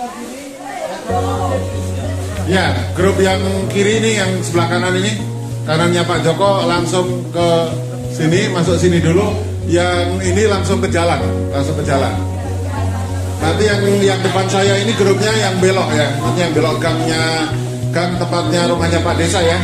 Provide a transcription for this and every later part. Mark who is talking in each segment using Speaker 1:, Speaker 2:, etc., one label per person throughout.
Speaker 1: Ya, grup yang kiri ini, yang sebelah kanan ini, kanannya Pak Joko langsung ke sini, masuk sini dulu. Yang ini langsung ke jalan, Nanti yang depan saya ini grupnya yang belok ya, yang belok gang tempatnya rumahnya Pak Desa ya.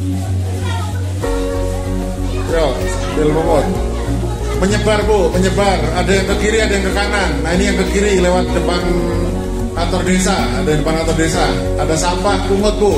Speaker 1: Yo, sambil memot. Menyebar Bu, menyebar. Ada yang ke kiri, ada yang ke kanan. Nah ini yang ke kiri lewat depan kantor desa, ada di depan kantor desa. Ada sampah pungut Bu.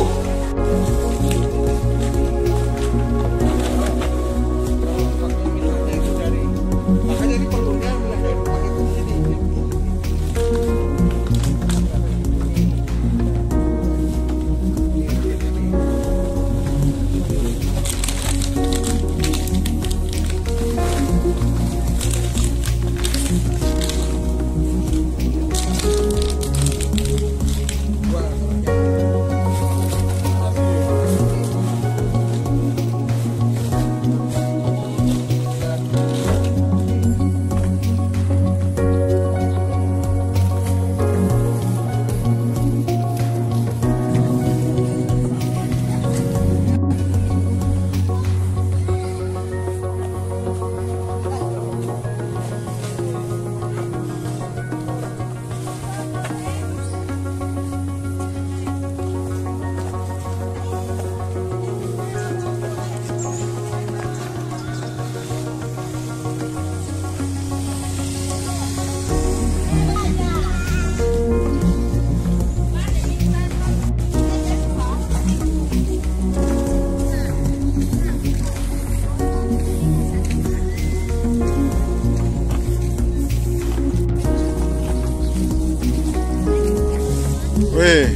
Speaker 1: Wih.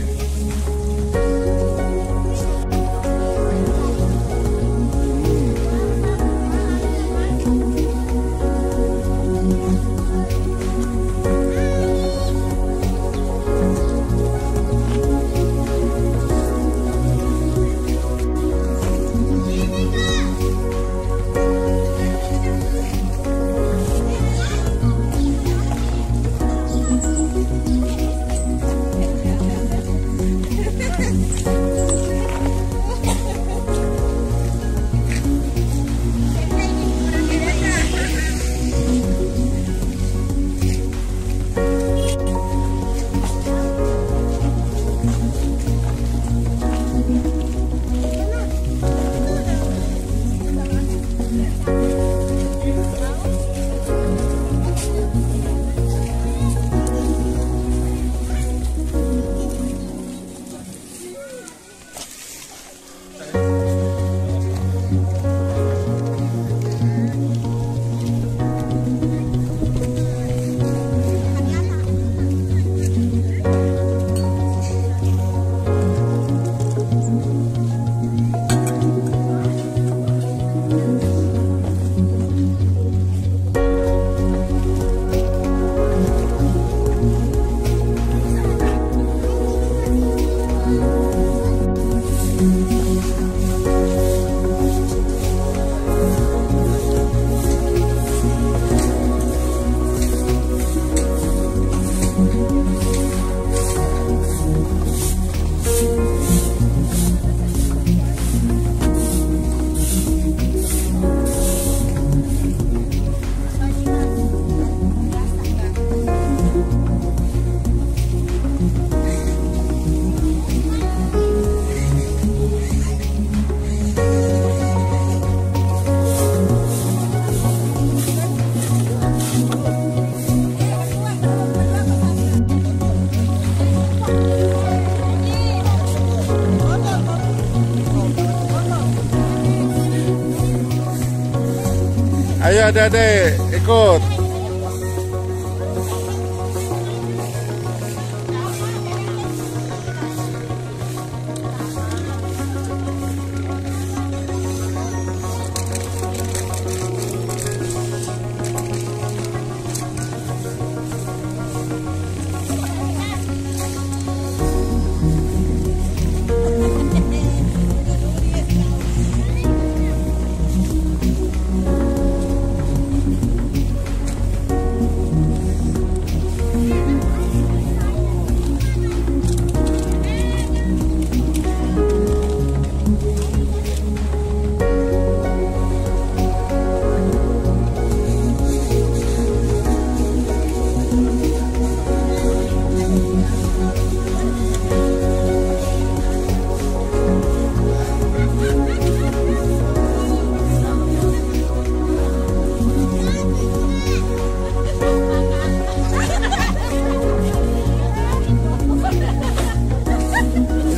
Speaker 1: Ayo adik-adik ikut.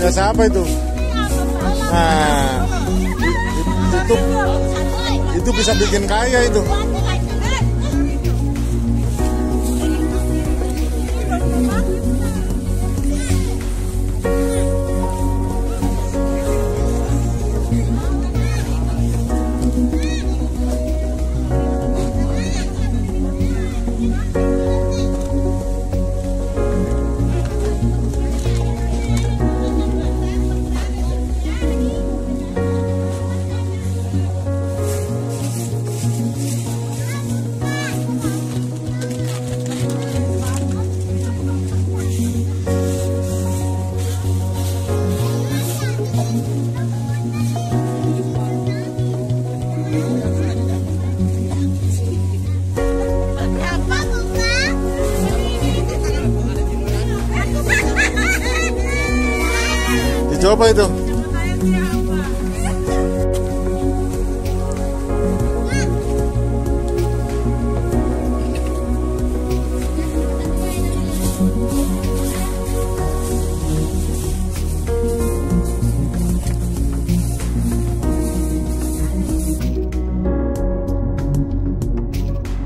Speaker 1: Jasa apa itu? Nah, itu bisa bikin kaya itu. Dicoba itu.